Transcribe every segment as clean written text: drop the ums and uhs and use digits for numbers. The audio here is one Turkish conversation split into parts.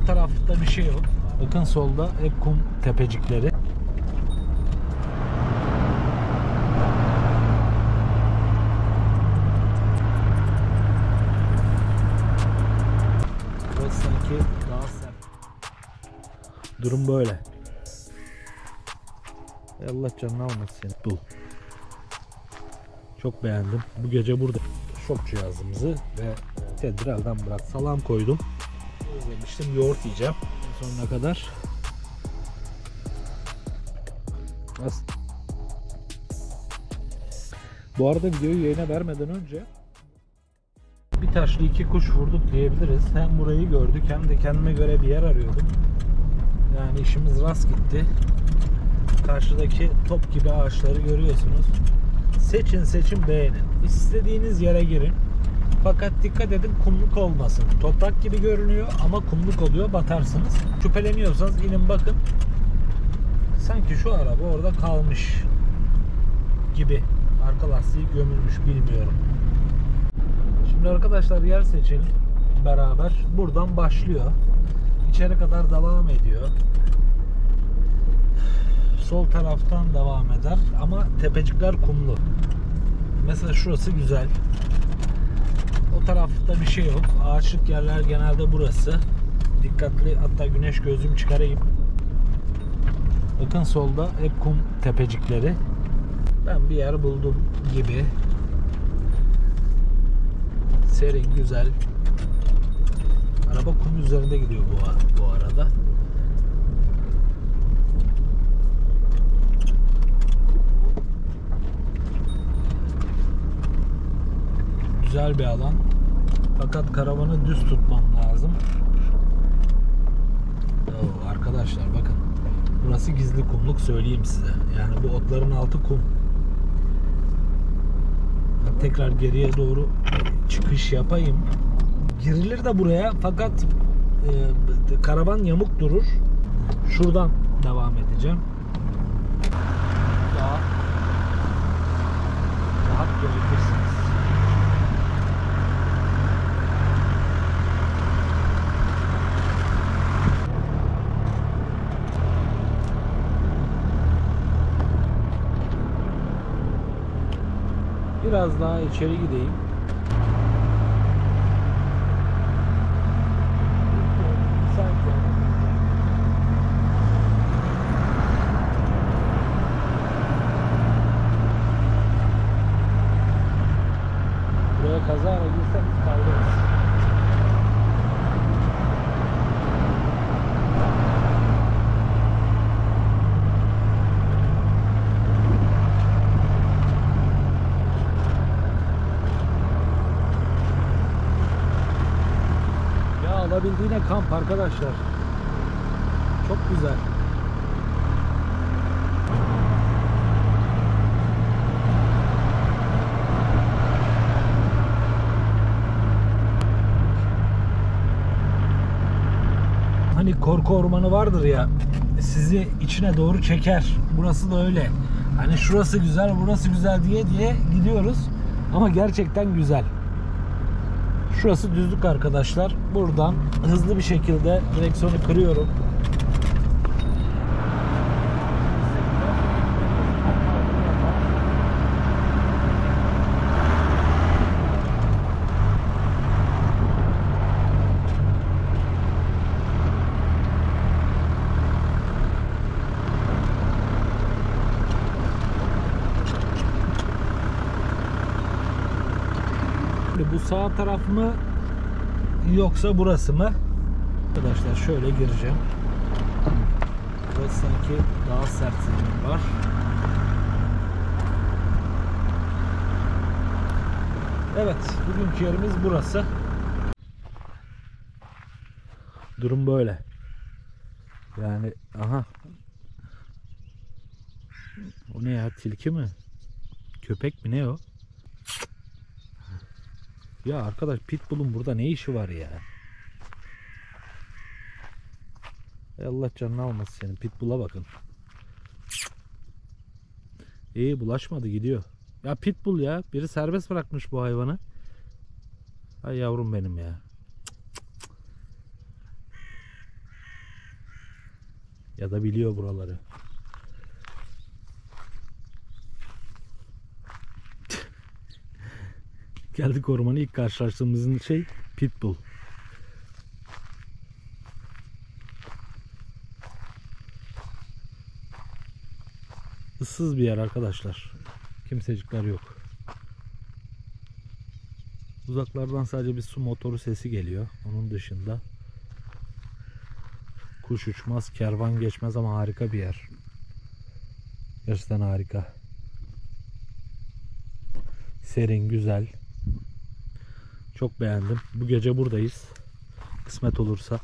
tarafta bir şey yok. Bakın solda hep kum tepecikleri. Burası sanki daha sert. Durum böyle. Allah canını almasın. Bu. Çok beğendim. Bu gece burada şok cihazımızı ve tedbir elden bırak. Salam koydum. Özlemiştim. Yoğurt yiyeceğim sonuna kadar. Bu arada videoyu yayına vermeden önce bir taşla iki kuş vurduk diyebiliriz. Hem burayı gördük hem de kendime göre bir yer arıyordum. Yani işimiz rast gitti. Karşıdaki top gibi ağaçları görüyorsunuz. Seçin beğenin. İstediğiniz yere girin. Fakat dikkat edin kumluk olmasın. Toprak gibi görünüyor ama kumluk oluyor, batarsınız. Şüpheleniyorsanız inin bakın. Sanki şu araba orada kalmış gibi. Arka lastiği gömülmüş, bilmiyorum. Şimdi arkadaşlar yer seçelim beraber. Buradan başlıyor. İçeri kadar devam ediyor. Sol taraftan devam eder ama tepecikler kumlu. Mesela şurası güzel. O tarafta bir şey yok. Ağaçlık yerler genelde burası. Dikkatli, hatta güneş gözlüğümü çıkarayım. Bakın solda hep kum tepecikleri. Ben bir yer buldum gibi. Serin, güzel. Araba kum üzerinde gidiyor bu arada. Güzel bir alan. Fakat karavanı düz tutmam lazım. Arkadaşlar bakın. Burası gizli kumluk, söyleyeyim size. Yani bu otların altı kum. Ben tekrar geriye doğru çıkış yapayım. Girilir de buraya fakat karavan yamuk durur. Şuradan devam edeceğim. Daha rahat görebilirsiniz. Biraz daha içeri gideyim. Buraya kazara girsem kaldırırız. Alabildiğine kamp arkadaşlar. Çok güzel. Hani korku ormanı vardır ya, sizi içine doğru çeker. Burası da öyle. Hani şurası güzel, burası güzel diye gidiyoruz. Ama gerçekten güzel. Şurası düzlük arkadaşlar. Buradan hızlı bir şekilde direksiyonu kırıyorum. Bu sağ taraf mı yoksa burası mı? Arkadaşlar şöyle gireceğim. Burası sanki daha sert zemin var. Evet, bugünkü yerimiz burası. Durum böyle. Yani aha. O ne ya, tilki mi? Köpek mi, ne o? Ya arkadaş, Pitbull'un burada ne işi var ya? Allah canını almasın senin. Pitbull'a bakın. İyi, bulaşmadı, gidiyor. Ya Pitbull ya. Biri serbest bırakmış bu hayvanı. Ay yavrum benim ya. Ya da biliyor buraları. Geldik ormanı, ilk karşılaştığımızın şey pitbull. Issız bir yer arkadaşlar. Kimsecikler yok. Uzaklardan sadece bir su motoru sesi geliyor. Onun dışında kuş uçmaz, kervan geçmez ama harika bir yer. Gerçekten harika. Serin, güzel. Çok beğendim. Bu gece buradayız. Kısmet olursa.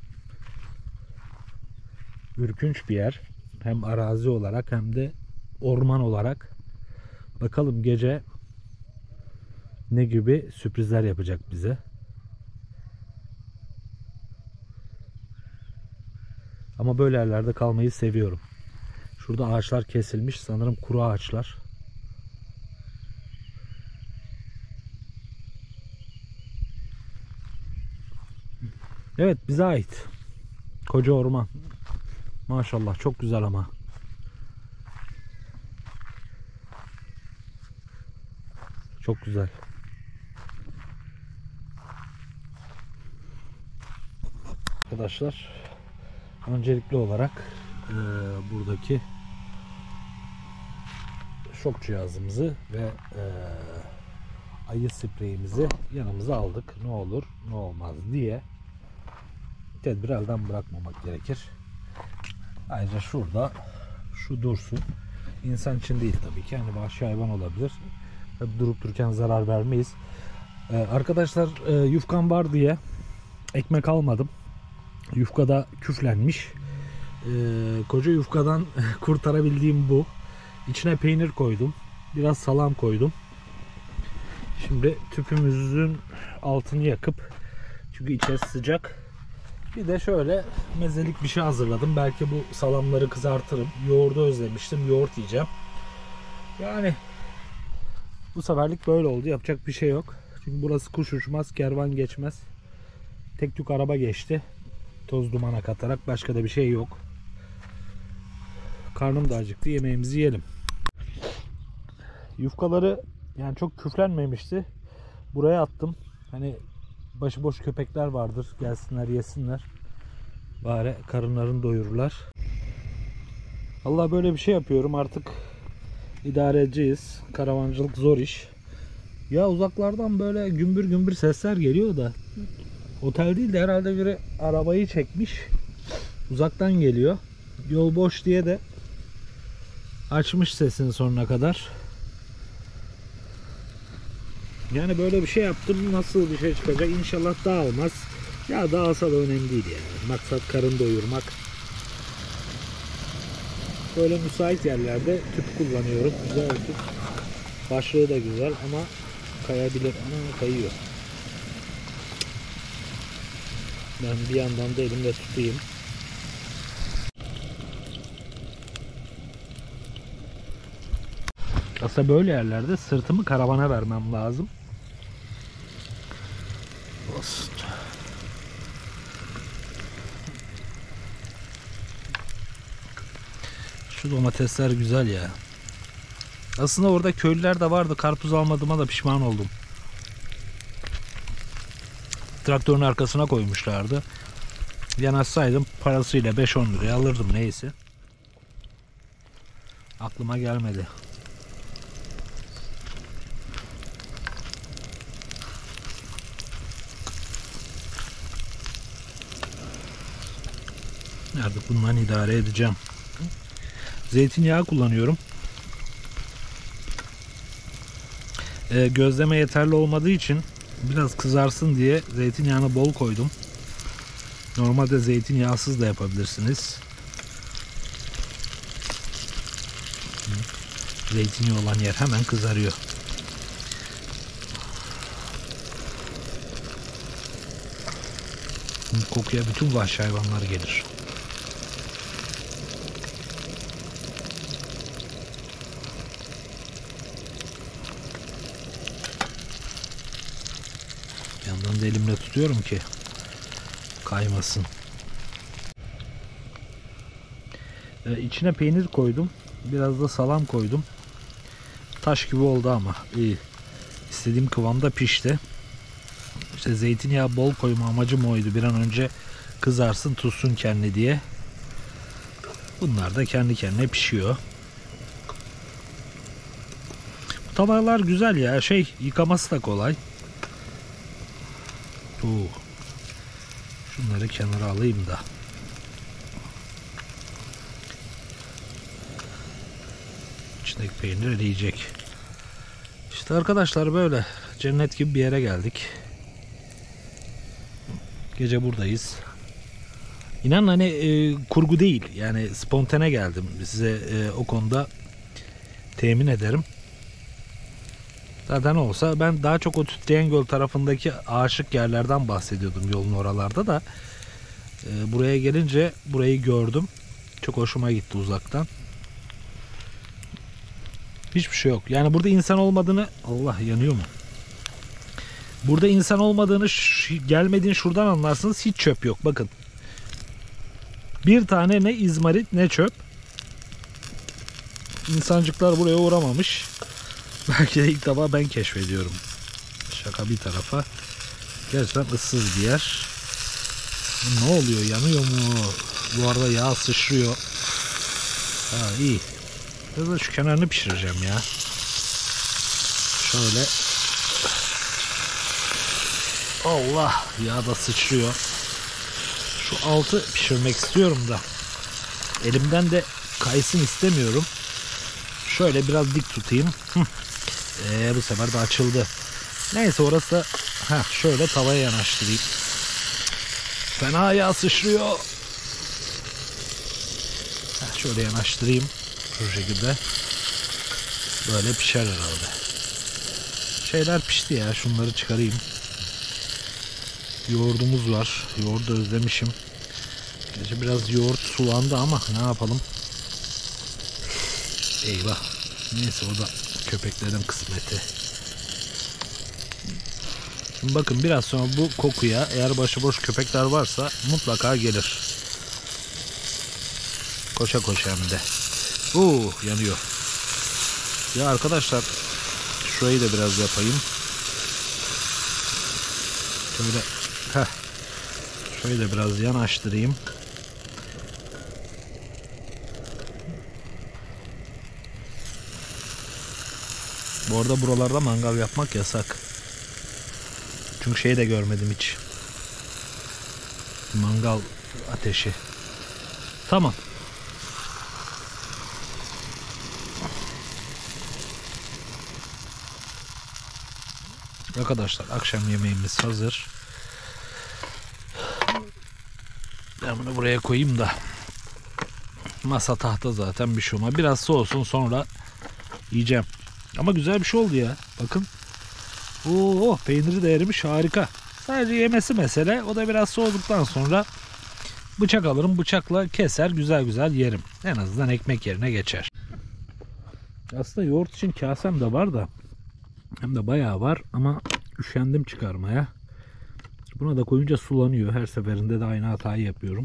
Ürkünç bir yer. Hem arazi olarak hem de orman olarak. Bakalım gece ne gibi sürprizler yapacak bize. Ama böyle yerlerde kalmayı seviyorum. Şurada ağaçlar kesilmiş. Sanırım kuru ağaçlar. Evet, bize ait. Koca orman. Maşallah çok güzel ama. Çok güzel. Arkadaşlar, öncelikli olarak buradaki şok cihazımızı ve ayı spreyimizi yanımıza aldık. Ne olur ne olmaz diye tedbir elden bırakmamak gerekir. Ayrıca şurada şu dursun. İnsan için değil tabii ki. Yani vahşi hayvan olabilir. Tabii durup dururken zarar vermeyiz. Arkadaşlar, yufkam var diye ekmek almadım. Yufkada küflenmiş. Koca yufkadan kurtarabildiğim bu. İçine peynir koydum. Biraz salam koydum. Şimdi tüpümüzün altını yakıp, çünkü içerisi sıcak, bir de şöyle mezelik bir şey hazırladım. Belki bu salamları kızartırım. Yoğurdu özlemiştim. Yoğurt yiyeceğim. Yani bu seferlik böyle oldu. Yapacak bir şey yok. Çünkü burası kuş uçmaz, kervan geçmez. Tek tük araba geçti. Toz dumana katarak, başka da bir şey yok. Karnım da acıktı. Yemeğimizi yiyelim. Yufkaları yani çok küflenmemişti. Buraya attım. Hani başıboş köpekler vardır. Gelsinler yesinler. Bari karınlarını doyururlar. Allah, böyle bir şey yapıyorum. Artık idare edeceğiz. Karavancılık zor iş. Ya uzaklardan böyle gümbür gümbür sesler geliyor da. Otel değil de herhalde biri arabayı çekmiş. Uzaktan geliyor. Yol boş diye de açmış sesini sonuna kadar. Yani böyle bir şey yaptım. Nasıl bir şey çıkacak? İnşallah dağılmaz. Ya dağılsa da önemli değil yani. Maksat karın doyurmak. Böyle müsait yerlerde tüp kullanıyorum. Güzel tüp. Başlığı da güzel ama kayabilir. Ama kayıyor. Ben bir yandan da elimde tutayım. Aslında böyle yerlerde sırtımı karavana vermem lazım. Olsun. Şu domatesler güzel ya. Aslında orada köylüler de vardı. Karpuz almadığıma da pişman oldum. Traktörün arkasına koymuşlardı. Yanaşsaydım parasıyla 5-10 liraya alırdım, neyse. Aklıma gelmedi. Artık bundan idare edeceğim. Zeytinyağı kullanıyorum. Gözleme yeterli olmadığı için biraz kızarsın diye zeytinyağını bol koydum. Normalde zeytinyağsız da yapabilirsiniz. Zeytinyağı olan yer hemen kızarıyor. Kokuya bütün vahşi hayvanlar gelir. Yandan da elimle tutuyorum ki kaymasın. İçine peynir koydum. Biraz da salam koydum. Taş gibi oldu ama iyi. İstediğim kıvamda pişti. İşte zeytinyağı bol koyma amacım oydu. Bir an önce kızarsın, tutsun kendini diye. Bunlar da kendi kendine pişiyor. Bu tavalar güzel ya. Yıkaması da kolay. Şunları kenara alayım da. İçindeki peynir eriyecek. İşte arkadaşlar böyle cennet gibi bir yere geldik. Gece buradayız. İnan kurgu değil. Yani spontane geldim. Size o konuda temin ederim. Zaten olsa ben daha çok o Tütleyen Göl tarafındaki aşık yerlerden bahsediyordum, yolun oralarda da. Buraya gelince burayı gördüm. Çok hoşuma gitti uzaktan. Hiçbir şey yok. Yani burada insan olmadığını... Allah, yanıyor mu? Burada insan olmadığını gelmediğini şuradan anlarsınız. Hiç çöp yok. Bakın. Bir tane ne izmarit ne çöp. İnsancıklar buraya uğramamış. Belki de ilk defa ben keşfediyorum. Şaka bir tarafa. Gerçekten ıssız bir yer. Ne oluyor? Yanıyor mu? Bu arada yağ sıçrıyor. Ha, iyi. Biraz da şu kenarını pişireceğim ya. Şöyle. Allah, yağ da sıçrıyor. Şu altı pişirmek istiyorum da elimden de kaysın istemiyorum. Şöyle biraz dik tutayım. Bu sefer de açıldı. Neyse, orası da şöyle tavaya yanaştırayım. Fena yağ sıçrıyor. Şöyle yanaştırayım. Şu şekilde. Böyle pişer herhalde. Şeyler pişti ya. Şunları çıkarayım. Yoğurdumuz var. Yoğurdu özlemişim. Gerçi biraz yoğurt sulandı ama ne yapalım. Eyvah. Neyse, o da köpeklerin kısmeti. Şimdi bakın, biraz sonra bu kokuya eğer başıboş köpekler varsa mutlaka gelir. Koşa koşa hem de. Yanıyor. Ya arkadaşlar, şurayı da biraz yapayım. Şöyle şöyle de biraz yanaştırayım. Bu arada buralarda mangal yapmak yasak. Çünkü de görmedim hiç. Mangal ateşi. Tamam. Arkadaşlar, akşam yemeğimiz hazır. Ben bunu buraya koyayım da. Masa tahta zaten, bir şey olmaz. Biraz soğusun, sonra yiyeceğim. Ama güzel bir şey oldu ya. Bakın. Peyniri de erimiş, harika. Sadece yemesi mesele. O da biraz soğuduktan sonra bıçak alırım. Bıçakla keser, güzel güzel yerim. En azından ekmek yerine geçer. Aslında yoğurt için kasem de var da. Hem de bayağı var ama üşendim çıkarmaya. Buna da koyunca sulanıyor. Her seferinde de aynı hatayı yapıyorum.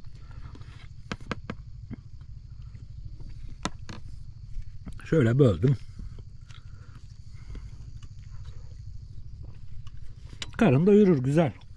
Şöyle böldüm. Karın doyurur, güzel.